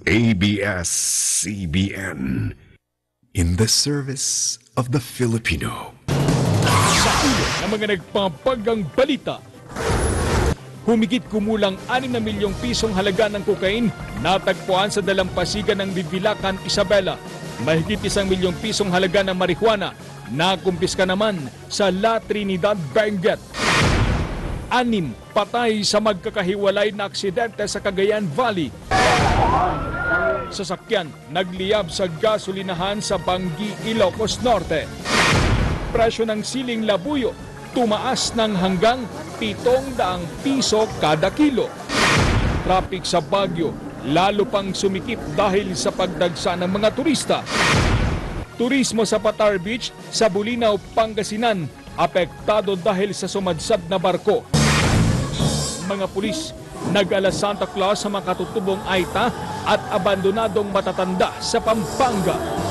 ABS-CBN, in the service of the Filipino. Sa ulo ng mga nagpapagang balita, humigit kumulang 6 na milyong pisong halaga ng cocaine natagpuan sa dalampasigan ng Bibilacan, Isabela. Mahigit 1 milyong pisong halaga ng marijuana nakumpiska naman sa La Trinidad, Benguet. 6 patay sa magkakahiwalay na aksidente sa Cagayan Valley. Sasakyan nagliyab sa gasolinahan sa Bangi, Ilocos Norte. Presyo ng siling labuyo tumaas ng hanggang 700 piso kada kilo. Traffic sa Baguio lalo pang sumikip dahil sa pagdagsa ng mga turista. Turismo sa Patar Beach sa Bulinaw, Pangasinan apektado dahil sa sumadsad na barko. Mga pulis nag-ala Santa Claus sa mga katutubong Aita at abandonadong matatanda sa Pampanga.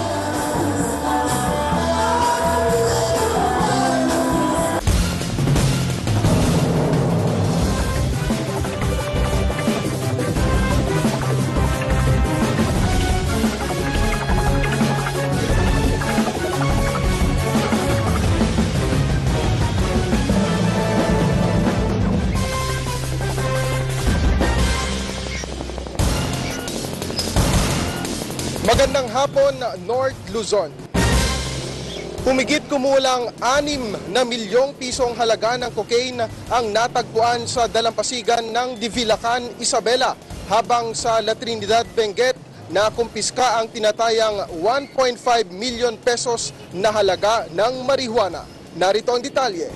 Magandang hapon, North Luzon. Humigit kumulang 6 na milyong pisong halaga ng cocaine ang natagpuan sa dalampasigan ng Divilacan, Isabela, habang sa La Trinidad, Benguet nakumpiska ang tinatayang 1.5 million pesos na halaga ng marijuana. Narito ang detalye.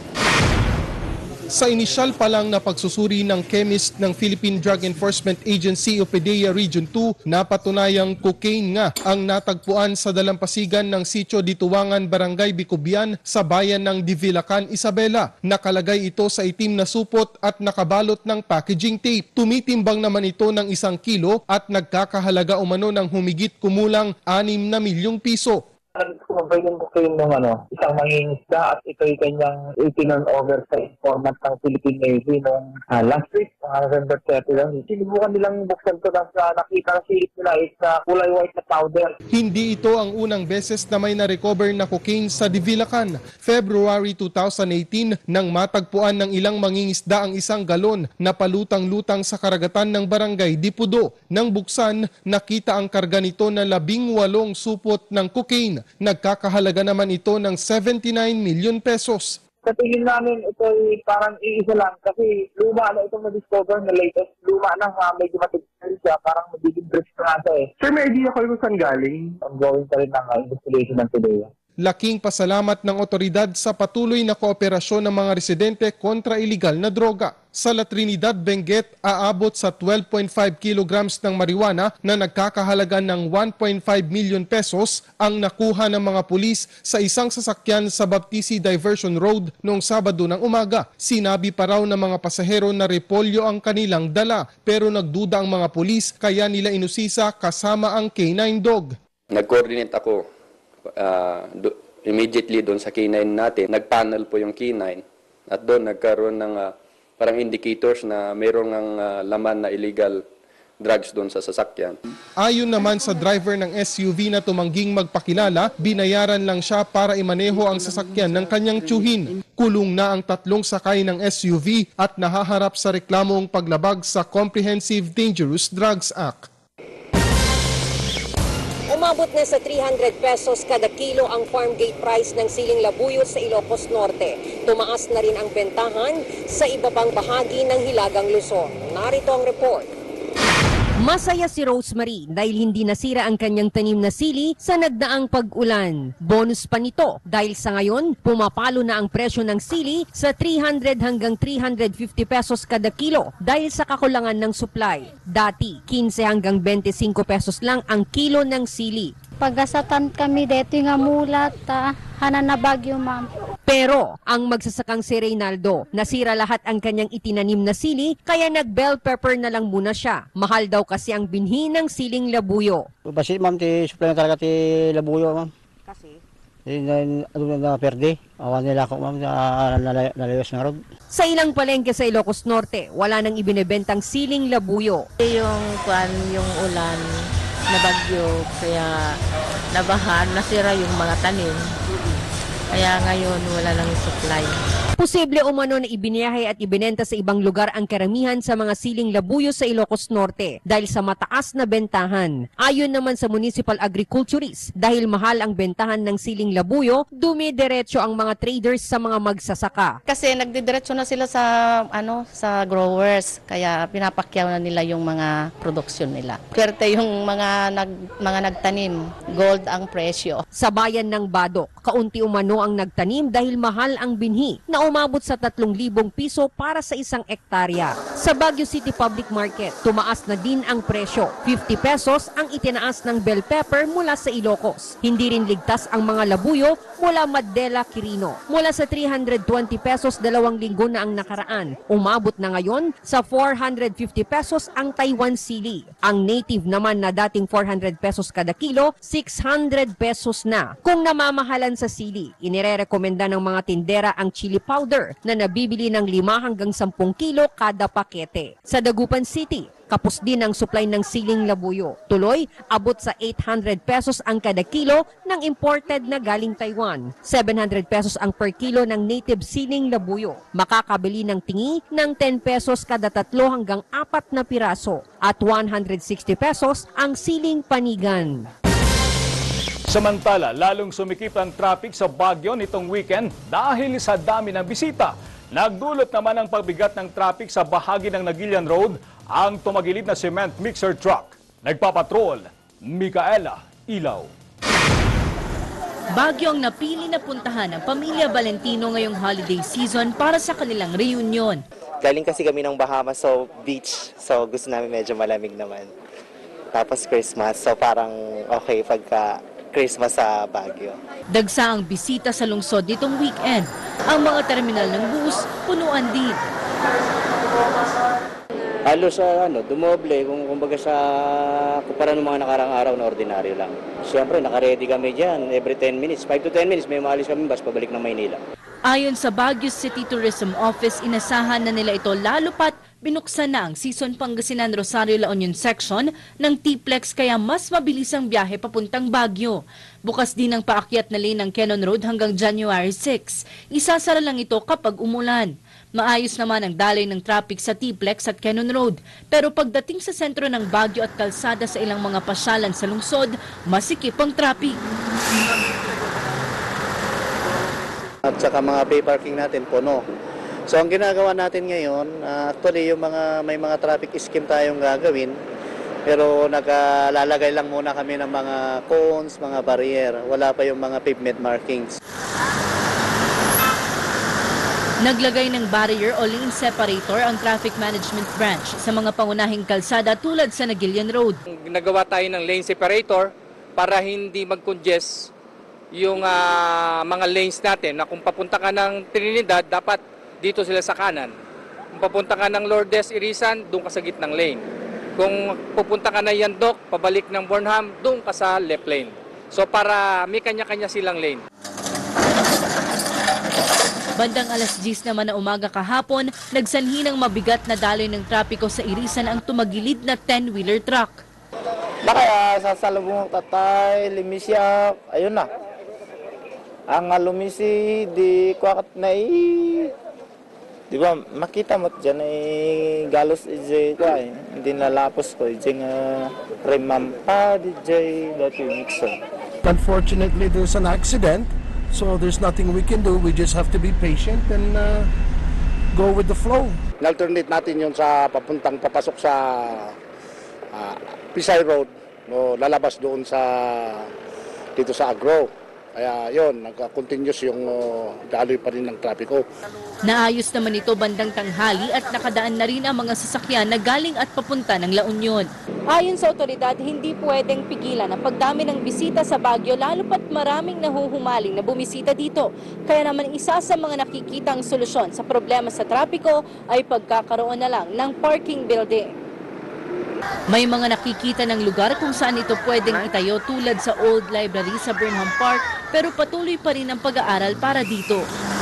Sa inisyal pa lang na pagsusuri ng chemist ng Philippine Drug Enforcement Agency o PDEA Region 2, napatunayang cocaine nga ang natagpuan sa dalampasigan ng Sitio Dituwangan, Barangay Bicubian sa bayan ng Divilacan, Isabela. Nakalagay ito sa itim na supot at nakabalot ng packaging tape. Tumitimbang naman ito ng 1 kilo at nagkakahalaga umano ng humigit kumulang 6 na milyong piso. Sumabay yung cocaine ng isang mangingisda at ito'y kanyang itinurn over sa informant ng Philippine Navy noong last week, November 30 lang. Sinubukan nilang buksan ito na nakita na silip nila is kulay white na powder. Hindi ito ang unang beses na may na-recover na cocaine sa Divilacan. February 2018 nang matagpuan ng ilang mangingisda ang 1 galon na palutang-lutang sa karagatan ng Barangay Dipudo. Nang buksan, nakita ang karga nito na 18 supot ng cocaine. Nagkakahalaga naman ito ng 79 million pesos. Sa tingin namin, ito ay parang iisa lang kasi luma na itong na-discover na latest. Luma na medyo matigal siya, parang magiging bricks na ito eh. Sir, may idea kayo kung saan galing? Ongoing pa rin ang investigation ng PDEA. Laking pasalamat ng otoridad sa patuloy na kooperasyon ng mga residente kontra iligal na droga. Sa La Trinidad, Benguet, aabot sa 12.5 kilograms ng marijuana na nagkakahalaga ng 1.5 million pesos ang nakuha ng mga pulis sa isang sasakyan sa Baptisi Diversion Road noong Sabado ng umaga. Sinabi pa raw ng mga pasahero na repolyo ang kanilang dala pero nagduda ang mga pulis kaya nila inusisa kasama ang K9 dog. Nag-coordinate ako immediately doon sa K9 natin. Nag-panel po yung K9 at doon nagkaroon ng parang indicators na mayroong ang laman na illegal drugs doon sa sasakyan. Ayon naman sa driver ng SUV na tumangging magpakilala, binayaran lang siya para imaneho ang sasakyan ng kanyang tiyuhin. Kulong na ang 3 sakay ng SUV at nahaharap sa reklamong paglabag sa Comprehensive Dangerous Drugs Act. Umabot na sa 300 pesos kada kilo ang farm gate price ng siling labuyo sa Ilocos Norte. Tumaas na rin ang bentahan sa iba pang bahagi ng Hilagang Luzon. Narito ang report. Masaya si Rosemary dahil hindi nasira ang kanyang tanim na sili sa nagdaang pag-ulan. Bonus pa nito dahil sa ngayon, pumapalo na ang presyo ng sili sa 300 hanggang 350 pesos kada kilo dahil sa kakulangan ng supply. Dati, 15 hanggang 25 pesos lang ang kilo ng sili. Pagasatan kami dito nga mulat, hanan na bagyo ma'am. Pero ang magsasakang si Reynaldo, nasira lahat ang kanyang itinanim na sili kaya nag-bell pepper na lang muna siya. Mahal daw kasi ang binhi ng siling labuyo. Basi ma'am, ti supply na talaga ti labuyo ma'am. Kasi? Na perde. Awan nila ako ma'am nalayos na road. Sa ilang palengke sa Ilocos Norte, wala nang ibinebentang siling labuyo. Yung ulan na bagyo, kaya nabahan, nasira yung mga tanim. Kaya ngayon wala nang supply. Posible umano na ibiniyahe at ibinenta sa ibang lugar ang karamihan sa mga siling labuyo sa Ilocos Norte dahil sa mataas na bentahan. Ayon naman sa municipal agriculturist, dahil mahal ang bentahan ng siling labuyo, dumidiretso ang mga traders sa mga magsasaka. Kasi nagdidiretso na sila sa growers, kaya pinapakyaw na nila yung mga produksyon nila. Swerte yung mga nagtanim, gold ang presyo. Sa bayan ng Badok, kaunti umano ang nagtanim dahil mahal ang binhi na umabot sa 3,000 piso para sa isang ektarya. Sa Baguio City Public Market, tumaas na din ang presyo. 50 pesos ang itinaas ng bell pepper mula sa Ilocos. Hindi rin ligtas ang mga labuyo mula Madela, Quirino. Mula sa 320 pesos 2 linggo na ang nakaraan, umabot na ngayon sa 450 pesos ang Taiwan sili. Ang native naman na dating 400 pesos kada kilo, 600 pesos na. Kung namamahalan sa sili, inirerekomenda ng mga tindera ang chili powder na nabibili ng 5 hanggang 10 kilo kada pakete. Sa Dagupan City, kapos din ang supply ng siling labuyo. Tuloy, abot sa 800 pesos ang kada kilo ng imported na galing Taiwan. 700 pesos ang per kilo ng native siling labuyo. Makakabili ng tingi ng 10 pesos kada 3 hanggang 4 na piraso at 160 pesos ang siling panigan. Samantala, lalong sumikip ang traffic sa Baguio nitong weekend dahil sa dami ng bisita. Nagdulot naman ang pagbigat ng traffic sa bahagi ng Nagilian Road ang tumagilid na cement mixer truck. Nagpapatrol, Micaela Ilaw. Baguio ang napili na puntahan ng pamilya Valentino ngayong holiday season para sa kanilang reunion. Galing kasi kami ng Bahamas, so beach. So gusto namin medyo malamig naman. Tapos Christmas, so parang okay pagka Christmas sa Baguio. Dagsa ang bisita sa lungsod nitong weekend. Ang mga terminal ng bus, punuan din. Halos dumoble kumbaga sa kumpara ng mga nakarang araw na ordinaryo lang. Siyempre, naka-ready kami diyan every 10 minutes, 5 to 10 minutes may maalis kami bus pabalik ng Maynila. Ayon sa Baguio City Tourism Office, inasahan na nila ito lalo pat binuksan na ang Season Pangasinan Rosario La Union section ng T-Plex kaya mas mabilis ang biyahe papuntang Baguio. Bukas din ang paakyat na lane ng Quezon Road hanggang January 6. Isasara lang ito kapag umulan. Maayos naman ang daloy ng traffic sa T-Plex at Quezon Road. Pero pagdating sa sentro ng Baguio at kalsada sa ilang mga pasyalan sa lungsod, masikip ang traffic. At saka mga pay parking natin puno. So ang ginagawa natin ngayon, actually may mga traffic scheme tayong gagawin. Pero naglalagay lang muna kami ng mga cones, mga barrier. Wala pa yung mga pavement markings. Naglagay ng barrier o lane separator ang Traffic Management Branch sa mga pangunahing kalsada tulad sa Nagilian Road. Nagawa tayo ng lane separator para hindi mag-congest yung mga lanes natin na kung papunta ka ng Trinidad, dapat dito sila sa kanan. Kung papunta ka ng Lourdes, Irisan, doon ka sa gitnang lane. Kung pupunta ka ng Yandok, pabalik ng Burnham, doon ka sa left lane. So para may kanya-kanya silang lane. Bandang alas 10 naman na umaga kahapon, nagsanhi ng mabigat na daloy ng trapiko sa Irisan ang tumagilid na 10-wheeler truck. Kaya sa salubong tatay, limisyak, ayun na. Ang alumisi, di kwakat na di ba, makita mo dyan galos hindi nalapos ko, remampa, dati mixer. Unfortunately, there's an accident, so there's nothing we can do. We just have to be patient and go with the flow. Alternate natin yun sa papasok sa Pisay Road, lalabas doon dito sa Agro. Kaya yun, nag-continuous yung daloy pa rin ng trapiko. Naayos naman ito bandang tanghali at nakadaan na rin ang mga sasakyan na galing at papunta ng La Union. Ayon sa otoridad, hindi pwedeng pigilan ang pagdami ng bisita sa Baguio lalo pat maraming nahuhumaling na bumisita dito. Kaya naman isa sa mga nakikitang solusyon sa problema sa trapiko ay pagkakaroon na lang ng parking building. May mga nakikita ng lugar kung saan ito pwedeng itayo tulad sa Old Library sa Burnham Park, pero patuloy pa rin ang pag-aaral para dito.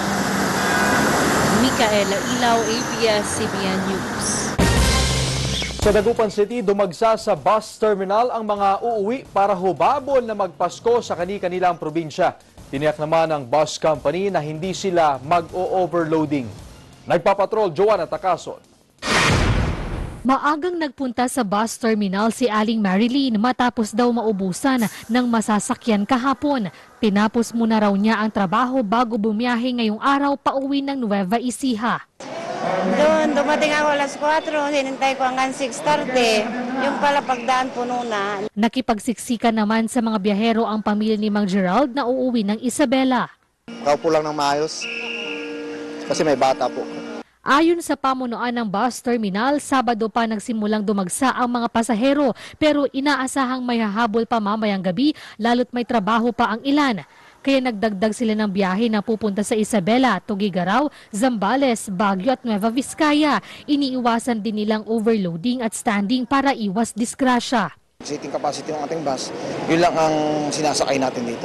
Micaela Ilaw, ABS-CBN News. Sa Dagupan City, dumagsa sa bus terminal ang mga uuwi para hubabol na magpasko sa kani-kanilang probinsya. Tiniyak naman ng bus company na hindi sila mag-o-overloading. Nagpapatrol, Joanna Takason. Maagang nagpunta sa bus terminal si Aling Marilyn matapos daw maubusan ng masasakyan kahapon. Tinapos muna raw niya ang trabaho bago bumiyahe ngayong araw pauwi ng Nueva Ecija. Doon, dumating ako alas 4, hinintay ko hanggang 6:30. Yung pala pagdaan puno na. Nakipagsiksikan naman sa mga biyahero ang pamilya ni Mang Gerald na uuwi ng Isabela. Kaupo lang ng maayos kasi may bata po. Ayon sa pamunuan ng bus terminal, Sabado pa nagsimulang dumagsa ang mga pasahero pero inaasahang may hahabol pa mamayang gabi lalo't may trabaho pa ang ilan. Kaya nagdagdag sila ng biyahe na pupunta sa Isabela, Tuguegarao, Zambales, Baguio at Nueva Vizcaya. Iniiwasan din nilang overloading at standing para iwas disgrasya. Seating capacity ng ating bus, yun lang ang sinasakay natin dito.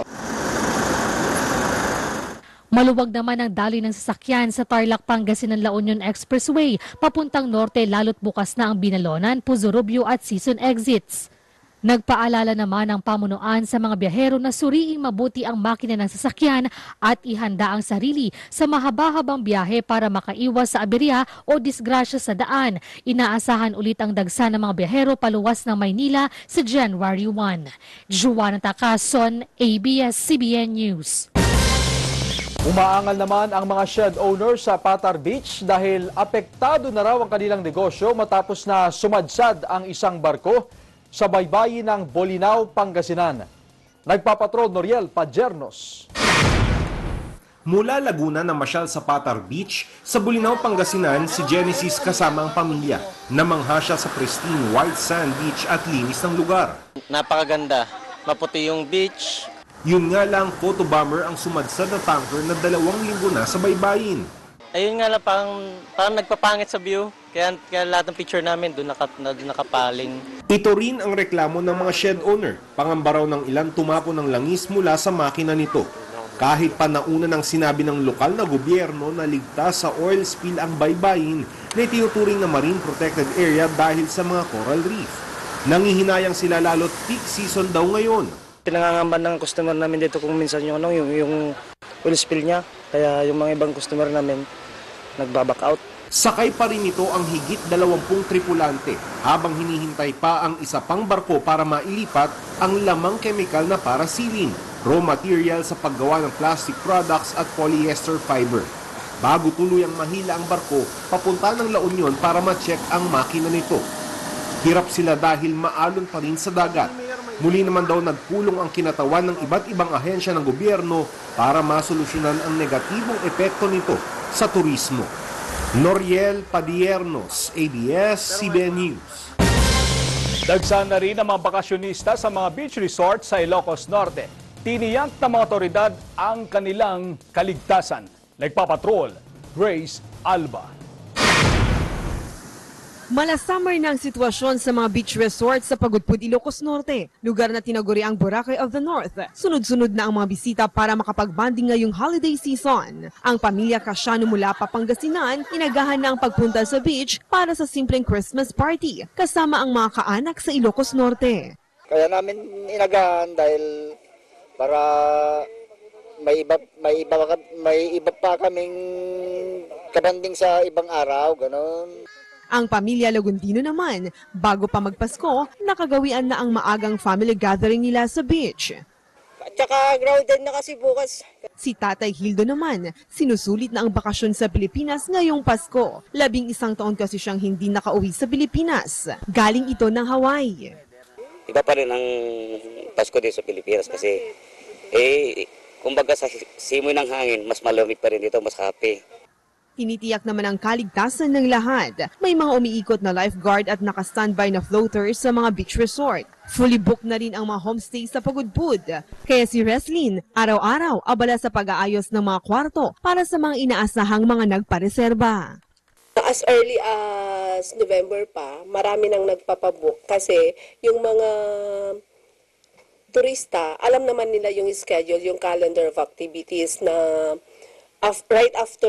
Maluwag naman ang daloy ng sasakyan sa Tarlac, Pangasinan, La Union Expressway, papuntang norte lalo't bukas na ang Binalonan, Puzurubio at Sison exits. Nagpaalala naman ang pamunuan sa mga biyahero na suriing mabuti ang makina ng sasakyan at ihanda ang sarili sa mahaba-habang biyahe para makaiwas sa aberya o disgrasya sa daan. Inaasahan ulit ang dagsa ng mga biyahero paluwas ng Maynila sa January 1. Joanna Takason, ABS-CBN News. Umaangal naman ang mga shed owners sa Patar Beach dahil apektado na raw ang kanilang negosyo matapos na sumadsad ang isang barko sa baybayin ng Bolinao, Pangasinan. Nagpapatrol Noriel Pajernos. Mula Laguna na masyal sa Patar Beach, sa Bolinao, Pangasinan, si Genesis kasama ang pamilya. Namangha siya sa pristine white sand beach at linis ng lugar. Napakaganda. Maputi yung beach. Yun nga lang, photo bomber ang sumadsad na tanker na 2 linggo na sa baybayin. Ayun nga lang, parang nagpapangit sa view. Kaya lahat ng picture namin doon nakapaling. Ito rin ang reklamo ng mga shed owner. Pangamba raw ng ilan tumapon ng langis mula sa makina nito. Kahit pa nauna ng sinabi ng lokal na gobyerno na ligtas sa oil spill ang baybayin na itinuturing na marine protected area dahil sa mga coral reef. Nangihinayang sila lalo't peak season daw ngayon. Pinangangamban ng customer namin dito kung minsan yung oil spill niya. Kaya yung mga ibang customer namin nagbaback out. Sakay pa rin ito ang higit 20 tripulante habang hinihintay pa ang isa pang barko para mailipat ang lamang kemikal na parasilin, raw material sa paggawa ng plastic products at polyester fiber. Bago tuluyang mahila ang barko, papunta ng La Union para ma-check ang makina nito. Hirap sila dahil maalon pa rin sa dagat. Muli naman daw nagpulong ang kinatawan ng iba't ibang ahensya ng gobyerno para masolusyonan ang negatibong epekto nito sa turismo. Noriel Padiernos, ABS-CBN News. Dagsa na rin ang mga bakasyonista sa mga beach resort sa Ilocos Norte. Tiniyak ng mga otoridad ang kanilang kaligtasan. Nagpapatrol, Grace Alba. Mala-summer na ang sitwasyon sa mga beach resorts sa Pagudpud, Ilocos Norte, lugar na tinaguri ang Boracay of the North. Sunod-sunod na ang mga bisita para makapagbanding ngayong holiday season. Ang pamilya Casiano mula pa Pangasinan, inagahan na ang pagpunta sa beach para sa simpleng Christmas party, kasama ang mga kaanak sa Ilocos Norte. Kaya namin inagahan dahil para may iba pa kaming kabanding sa ibang araw, gano'n. Ang pamilya Lagundino naman, bago pa magpasko, nakagawian na ang maagang family gathering nila sa beach. At saka grounded na kasi bukas. Si Tatay Hildo naman, sinusulit na ang bakasyon sa Pilipinas ngayong Pasko. 11 taon kasi siyang hindi nakauwi sa Pilipinas. Galing ito ng Hawaii. Iba pa rin ang Pasko dito sa Pilipinas kasi kumbaga sa simoy ng hangin, mas malamig pa rin dito, mas happy. Tinitiyak naman ang kaligtasan ng lahat. May mga umiikot na lifeguard at naka-standby na floaters sa mga beach resort. Fully booked na rin ang mga homestay sa Pagudpud. Kaya si Reslin, araw-araw abala sa pag-aayos ng mga kwarto para sa mga inaasahang mga nagpareserba. As early as November pa, marami nang nagpapabook kasi yung mga turista, alam naman nila yung schedule, yung calendar of activities na right after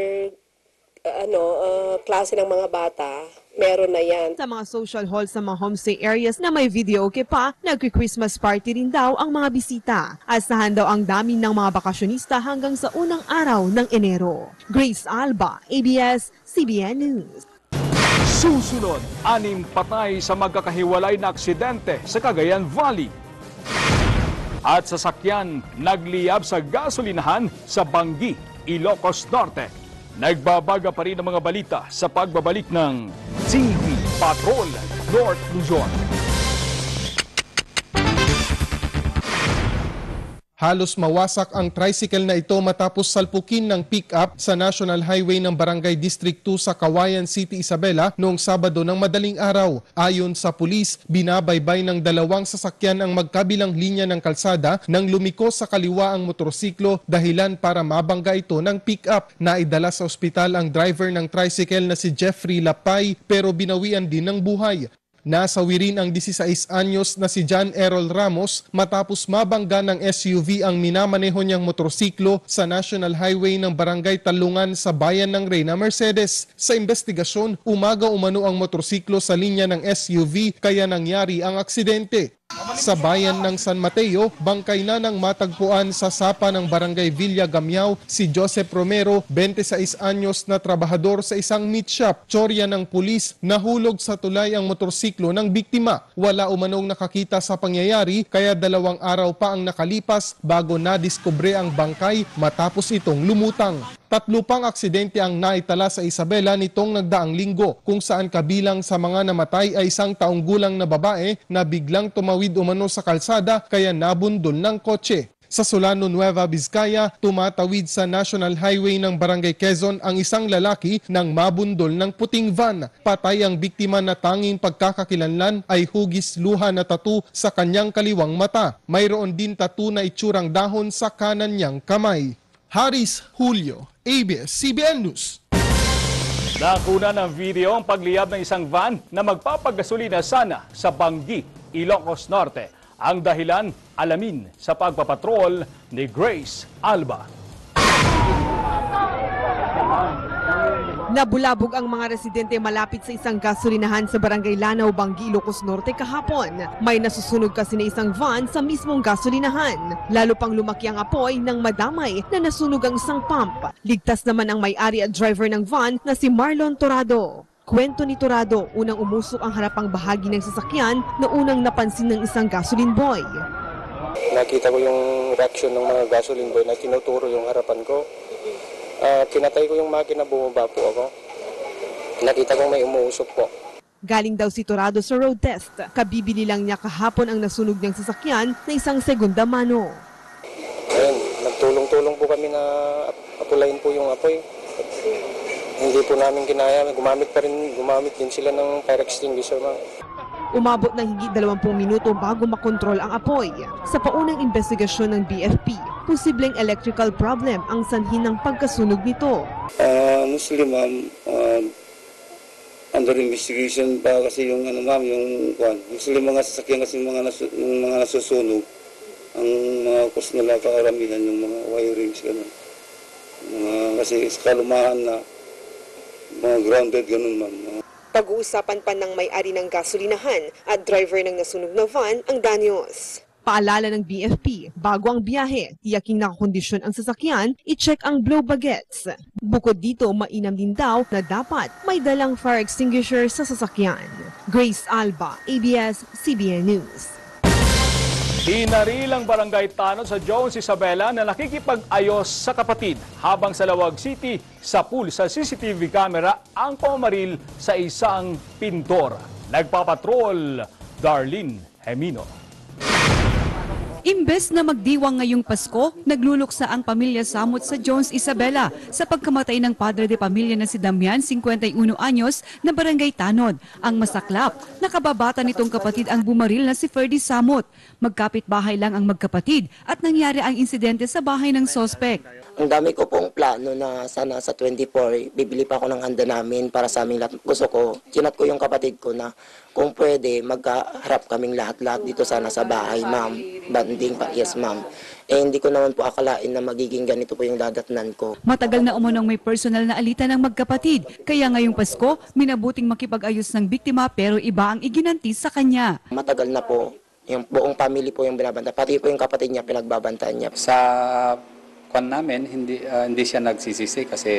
klase ng mga bata, meron na yan. Sa mga social halls sa mga homestay areas na may video okay pa, nagki-Christmas party rin daw ang mga bisita. Asahan daw ang dami ng mga bakasyonista hanggang sa unang araw ng Enero. Grace Alba, ABS-CBN News. Susunod, 6 patay sa magkakahiwalay na aksidente sa Cagayan Valley. At sasakyan nagliyab sa gasolinahan sa Bangi, Ilocos Norte. Nagbabaga pa rin ang mga balita sa pagbabalik ng TV Patrol North Luzon. Halos mawasak ang tricycle na ito matapos salpukin ng pick-up sa National Highway ng Barangay District 2 sa Kawayan City, Isabela noong Sabado ng madaling araw. Ayon sa pulis, binabaybay ng 2 sasakyan ang magkabilang linya ng kalsada nang lumiko sa kaliwa ang motorsiklo dahilan para mabangga ito ng pick-up. Naidala sa ospital ang driver ng tricycle na si Jeffrey Lapay pero binawian din ng buhay. Nasawi rin ang 16 anyos na si John Errol Ramos matapos mabangga ng SUV ang minamaneho niyang motorsiklo sa National Highway ng Barangay Talungan sa bayan ng Reyna, Mercedes. Sa investigasyon, umaga-umano ang motorsiklo sa linya ng SUV kaya nangyari ang aksidente. Sa bayan ng San Mateo, bangkay na ng matagpuan sa sapa ng Barangay Villa Gamiao si Joseph Romero, 26 anyos na trabahador sa isang meat shop. Tsorya ng pulis, nahulog sa tulay ang motorsiklo ng biktima. Wala umanong nakakita sa pangyayari kaya 2 araw pa ang nakalipas bago nadiskubre ang bangkay matapos itong lumutang. 3 pang aksidente ang naitala sa Isabela nitong nagdaang linggo kung saan kabilang sa mga namatay ay 1 taong gulang na babae na biglang tumawid umano sa kalsada kaya nabundol ng kotse. Sa Solano, Nueva Vizcaya, tumatawid sa National Highway ng Barangay Quezon ang isang lalaki nang mabundol ng puting van. Patay ang biktima na tanging pagkakakilanlan ay hugis luha na tattoo sa kanyang kaliwang mata. Mayroon din tattoo na itsurang dahon sa kanan niyang kamay. Haris Julio, ABS-CBN News. Nakuna ng video ang pagliyab ng isang van na magpapagasolina sana sa Bangi, Ilocos Norte. Ang dahilan, alamin sa pagpapatrol ni Grace Alba. Nabulabog ang mga residente malapit sa isang gasolinahan sa Barangay Lanao, Bangi, Ilocos Norte kahapon. May nasusunog kasi na isang van sa mismong gasolinahan. Lalo pang lumaki ang apoy nang madamay na nasunog ang isang pump. Ligtas naman ang may-ari at driver ng van na si Marlon Torado. Kwento ni Torado, unang umusok ang harapang bahagi ng sasakyan na unang napansin ng isang gasoline boy. Nakita ko yung reaction ng mga gasoline boy na tinuturo yung harapan ko. Kinatay ko yung makina, bumaba po ako. Nakita ko may umuusok po. Galing daw si Torado sa road test. Kabibili lang niya kahapon ang nasunog niyang sasakyan na isang segunda mano. Ayun, nagtulong-tulong po kami na apulayin po yung apoy. Hindi po namin kinaya. Gumamit din sila ng fire extinguisher. Umabot ng higit 20 minuto bago makontrol ang apoy. Sa paunang investigasyon ng BFP, posibleng electrical problem ang sanhi ng pagkasunog nito. Muslim ma'am, under investigation pa kasi yung Muslim mga sasakyan kasi mga nasusunog. Ang mga cause nila kaaramihan yung mga wirings ganun. Kasi sa kalumahan na mga grounded ganun ma'am. Pag-uusapan pa ng may-ari ng gasolinahan at driver ng nasunog na van ang danyos. Paalala ng BFP, bago ang biyahe, tiyaking nakakondisyon ang sasakyan, i-check ang blow baguettes. Bukod dito, mainam din daw na dapat may dalang fire extinguisher sa sasakyan. Grace Alba, ABS-CBN News. Hinarilang barangay tanod sa Jones, Isabela na nakikipag-ayos sa kapatid habang sa Lawag City, sa pool sa CCTV camera ang pamamaril sa isang pintor. Nagpapatrol, Darlene Hemino. Imbes na magdiwang ngayong Pasko, nagluluksa ang pamilya Samot sa Jones, Isabela sa pagkamatay ng padre de pamilya na si Damian, 51 anyos, na barangay Tanod. Ang masaklap, nakababata nitong kapatid ang bumaril na si Ferdy Samot. Magkapit bahay lang ang magkapatid at nangyari ang insidente sa bahay ng sospek. Ang dami ko pong plano na sana sa 24, bibili pa ako ng handa namin para sa aming lahat. Gusto ko, chinat ko yung kapatid ko na kung pwede, magkaharap kaming lahat-lahat dito sana sa bahay, ma'am. Banding pa, yes ma'am. Eh hindi ko naman po akalain na magiging ganito po yung dadatnan ko. Matagal na umunong may personal na alitan ng magkapatid. Kaya ngayong Pasko, minabuting makipag-ayos ng biktima pero iba ang iginanti sa kanya. Matagal na po, yung buong family po yung binabanta. Pati po yung kapatid niya, pinagbabantaan niya. Sa kwan namin, hindi siya nagsisisi kasi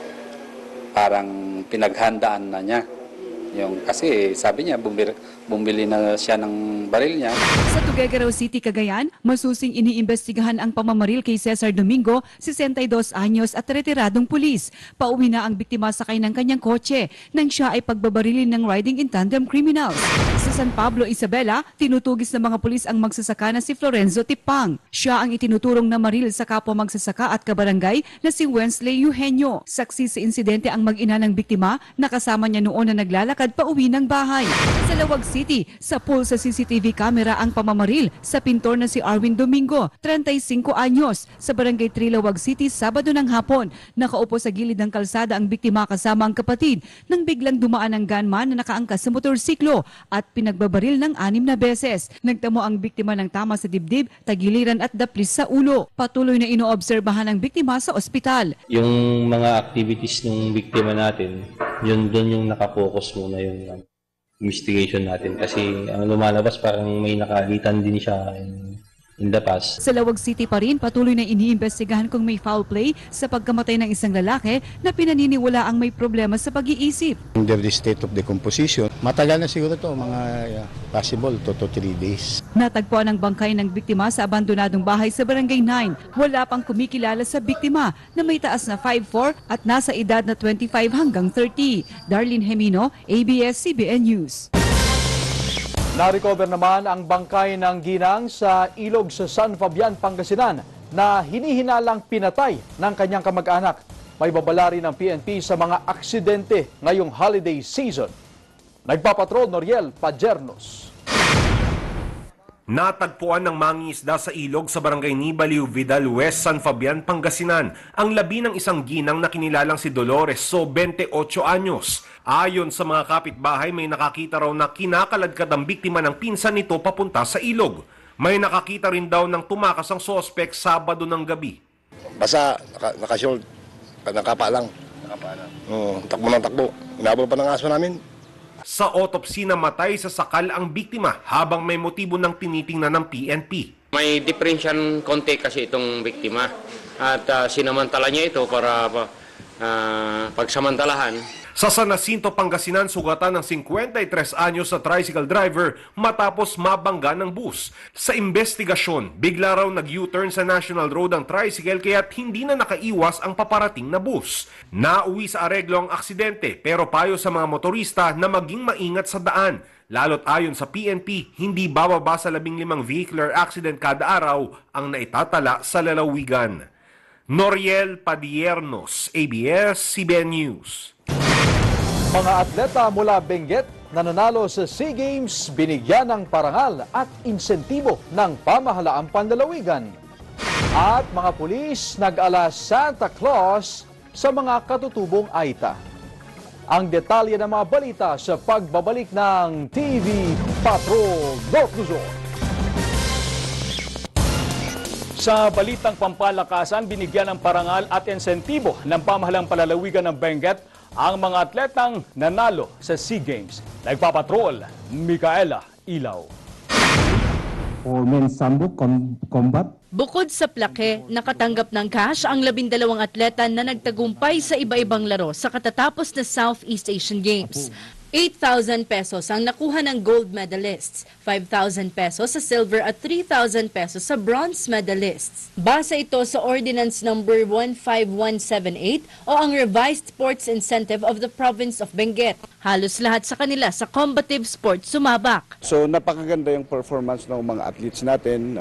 parang pinaghandaan na niya. Kasi sabi niya, bumili na siya ng baril niya. Sa Tuguegarao City, Cagayan, masusing iniimbestigahan ang pamamaril kay Cesar Domingo, 62 anyos at retiradong pulis. Pauwi na ang biktima sakay ng kanyang kotse nang siya ay pagbabarilin ng riding in tandem criminals. Sa San Pablo, Isabela, tinutugis ng mga pulis ang magsasaka na si Florenzo Tipang. Siya ang itinuturong na maril sa kapwa magsasaka at kabarangay na si Wensley Eugenio. Saksi sa insidente ang mag-ina ng biktima na kasama niya noon na naglalakad pauwi ng bahay. Sa Lawag City, sa pool sa CCTV camera ang pamamaril sa pintor na si Arwin Domingo, 35 anyos, sa Barangay 3 Lawag City, Sabado ng hapon. Nakaupo sa gilid ng kalsada ang biktima kasama ang kapatid nang biglang dumaan ang gunman na nakaangkas sa motorsiklo at pinagbabaril ng 6 na beses. Nagtamo ang biktima ng tama sa dibdib, tagiliran at daplis sa ulo. Patuloy na inoobserbahan ang biktima sa ospital. Yung mga activities ng biktima natin, doon yung nakapokus muna yung investigation natin kasi ang lumalabas parang may nakalitan din siya in the past. Sa Lawag City pa rin, patuloy na iniimbestigahan kung may foul play sa pagkamatay ng isang lalaki na pinaniniwala ang may problema sa pag-iisip. Under the state of decomposition, matagal na siguro to, mga possible 2 to 3 days. Natagpuan ang bangkay ng biktima sa abandonadong bahay sa Barangay 9. Wala pang kumikilala sa biktima na may taas na 5'4" at nasa edad na 25 hanggang 30. Darlene Hemino, ABS-CBN News. Na-recover naman ang bangkay ng ginang sa ilog sa San Fabian, Pangasinan na hinihinalang pinatay ng kanyang kamag-anak. May babala rin ng PNP sa mga aksidente ngayong holiday season. Nagpapatrol Noriel Pajernos. Natagpuan ng mangingisda sa ilog sa Barangay Nibaliw, Vidal West, San Fabian, Pangasinan ang labi ng isang ginang na kinilalang si Dolores, 28 anyos. Ayon sa mga kapitbahay, may nakakita raw na kinakaladkad ang biktima ng pinsan nito papunta sa ilog. May nakakita rin daw ng tumakas ang sospek Sabado ng gabi. Basta, naka-short, nakapa lang. Takbo ng takbo. Inabol pa ng aso namin. Sa autopsy, namatay sa sakal ang biktima habang may motibo ng tinitingnan ng PNP. May diferensyan konti kasi itong biktima at sinamantala niya ito para pagsamantalahan. Sa San Jacinto, Pangasinan, sugatan ng 53 anyos na tricycle driver matapos mabangga ng bus. Sa investigasyon, bigla raw nag-U-turn sa National Road ang tricycle kaya't hindi na nakaiwas ang paparating na bus. Nauwi sa areglo ang aksidente pero payo sa mga motorista na maging maingat sa daan. Lalo't ayon sa PNP, hindi bababa sa 15 vehicular accident kada araw ang naitatala sa lalawigan. Noriel Padiernos, ABS-CBN News. Mga atleta mula Benguet na nanalo sa SEA Games binigyan ng parangal at insentibo ng pamahalaang panlalawigan. At mga pulis nag-ala Santa Claus sa mga katutubong Aita. Ang detalye ng mga balita sa pagbabalik ng TV Patrol North Luzon. Sa balitang pampalakasan, binigyan ng parangal at insentibo ng pamahalang palalawigan ng Benguet ang mga atletang nanalo sa SEA Games. Nagpapatrol, Micaela Ilaw. For men's sambo combat. Bukod sa plake, nakatanggap ng cash ang 12 atleta na nagtagumpay sa iba-ibang laro sa katatapos na Southeast Asian Games. 8,000 pesos ang nakuha ng gold medalists, 5,000 pesos sa silver at 3,000 pesos sa bronze medalists. Base ito sa Ordinance Number 15178 o ang Revised Sports Incentive of the Province of Benguet. Halos lahat sa kanila sa combative sports sumabak. So napakaganda yung performance ng mga athletes natin.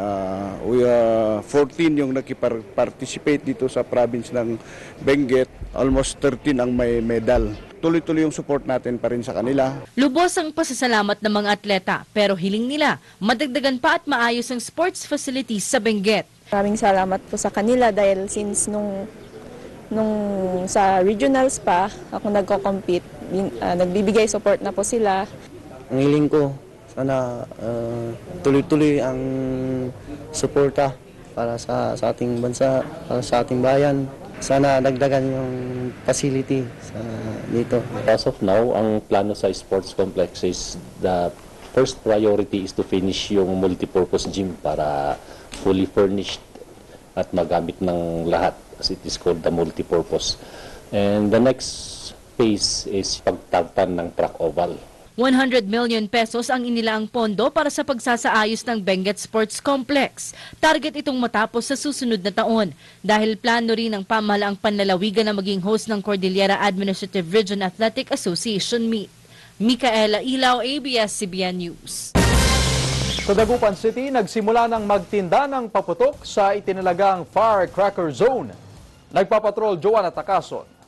14 yung nakiparticipate dito sa province ng Benguet. Almost 13 ang may medal. Tuloy-tuloy yung support natin pa rin sa kanila. Lubos ang pasasalamat ng mga atleta pero hiling nila madagdagan pa at maayos ang sports facilities sa Benguet. Maraming salamat po sa kanila dahil since nung sa regionals pa ako nagko-compete, nagbibigay support na po sila. Ang hiling ko, sana tuloy-tuloy ang suporta para sa ating bansa, para sa ating bayan. Sana dagdagan yung facility dito. As of now, ang plano sa sports complex is the first priority is to finish yung multipurpose gym para fully furnished at magamit ng lahat, as it is called the multipurpose. And the next phase is pagtagpan ng track oval. 100 million pesos ang inilaang pondo para sa pagsasaayos ng Benguet Sports Complex. Target itong matapos sa susunod na taon dahil plano rin ng pamahalaang panlalawigan na maging host ng Cordillera Administrative Region Athletic Association meet. Micaela Ilaw, ABS-CBN News. Sa Dagupan City, nagsimula ng magtinda ng paputok sa itinalagang firecracker zone. Nagpapatrol Joanna Takason.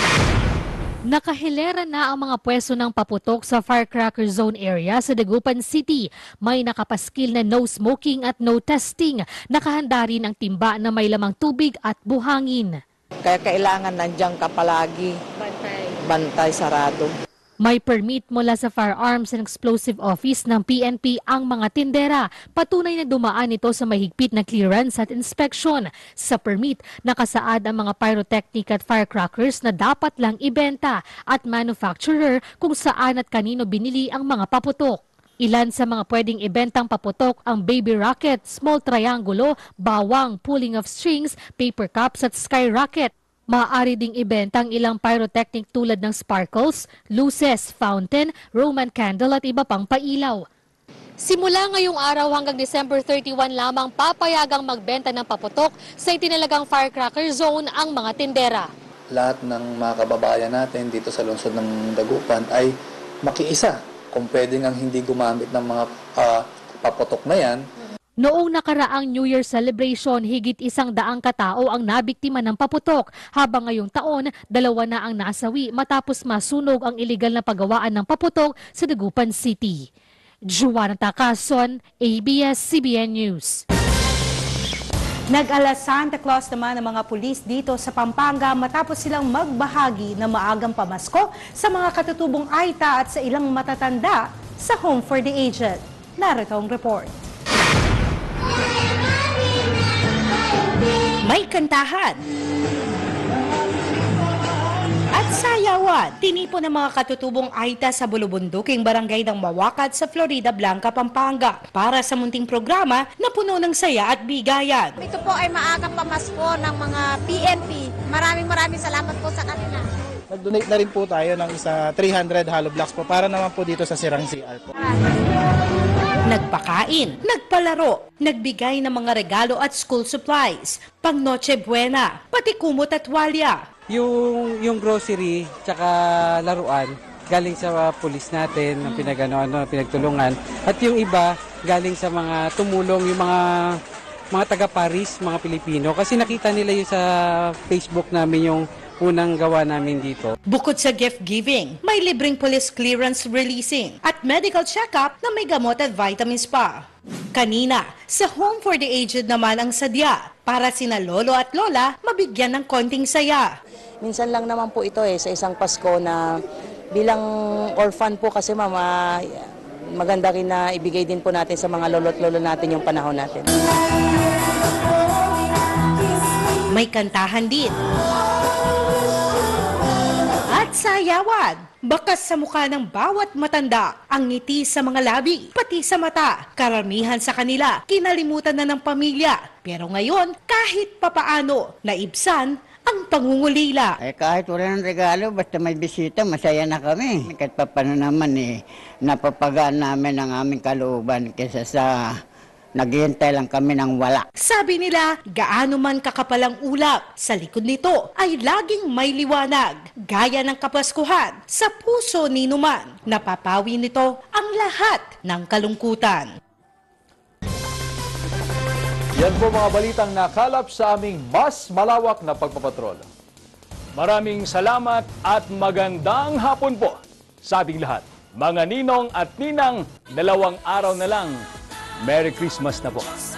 Nakahilera na ang mga pwesto ng paputok sa firecracker zone area sa Dagupan City. May nakapaskil na no smoking at no testing. Nakahanda rin ang timba na may lamang tubig at buhangin. Kaya kailangan nandiyan ka palagi. Bantay sarado. May permit mula sa Firearms and Explosive Office ng PNP ang mga tindera. Patunay na dumaan ito sa mahigpit na clearance at inspection. Sa permit, nakasaad ang mga pyrotechnic at firecrackers na dapat lang ibenta at manufacturer kung saan at kanino binili ang mga paputok. Ilan sa mga pwedeng ibentang paputok ang baby rocket, small triangulo, bawang, pulling of strings, paper cups at skyrocket. Maaari ding ibenta ang ilang pyrotechnic tulad ng sparkles, luces, fountain, Roman candle at iba pang pailaw. Simula ngayong araw hanggang December 31 lamang papayagang magbenta ng paputok sa itinalagang firecracker zone ang mga tindera. Lahat ng mga kababayan natin dito sa lungsod ng Dagupan ay makiisa kung pwedeng ang hindi gumamit ng mga paputok na yan. Noong nakaraang New Year celebration, higit 100 katao ang nabiktima ng paputok, habang ngayong taon, 2 na ang nasawi matapos masunog ang iligal na paggawaan ng paputok sa Dagupan City. Joanna Takason, ABS-CBN News. Nag-ala Santa Claus naman ang mga pulis dito sa Pampanga matapos silang magbahagi ng maagang pamasko sa mga katutubong Aita at sa ilang matatanda sa Home for the Aged. Narito ang report. May kantahan at sayawan. Tinipon ng mga katutubong Aita sa Bulubunduking barangay ng Mawakat sa Florida Blanca, Pampanga para sa munting programa na puno ng saya at bigayan. Ito po ay maagang pamasko ng mga PNP. Maraming salamat po sa kanila. Nag-donate na rin po tayo ng isa 300 hollow blocks po para naman po dito sa Sirang CR po. Nagpakain, nagpalaro, nagbigay ng mga regalo at school supplies, pang Noche Buena, pati kumot at walya. Yung grocery tsaka laruan galing sa pulis natin ng pinagtulungan, at yung iba galing sa mga tumulong, yung mga taga-Paris, mga Pilipino, kasi nakita nila yung sa Facebook namin yung unang gawa namin dito. Bukod sa gift giving, may libreng police clearance releasing at medical check-up na may gamot at vitamins pa. Kanina, sa Home for the Aged naman ang sadya para sina lolo at lola mabigyan ng konting saya. Minsan lang naman po ito sa isang Pasko na bilang orphan po kasi mama, maganda rin na ibigay din po natin sa mga lolo at lolo natin yung panahon natin. May kantahan din. At sayawan, bakas sa mukha ng bawat matanda, ang ngiti sa mga labi, pati sa mata. Karamihan sa kanila, kinalimutan na ng pamilya. Pero ngayon, kahit papaano, naibsan ang pangungulila. Kahit wala ng regalo, basta may bisita, masaya na kami. Kahit paano naman napapagaan namin ang aming kalooban kaysa sa naghihintay lang kami ng wala. Sabi nila, gaano man kakapalang ulap, sa likod nito ay laging may liwanag. Gaya ng Kapaskuhan, sa puso ni Numan, napapawi nito ang lahat ng kalungkutan. Yan po mga balitang nakalap sa aming mas malawak na pagpapatrol. Maraming salamat at magandang hapon po sa ating lahat. Mga ninong at ninang, 2 araw na lang. Merry Christmas na po.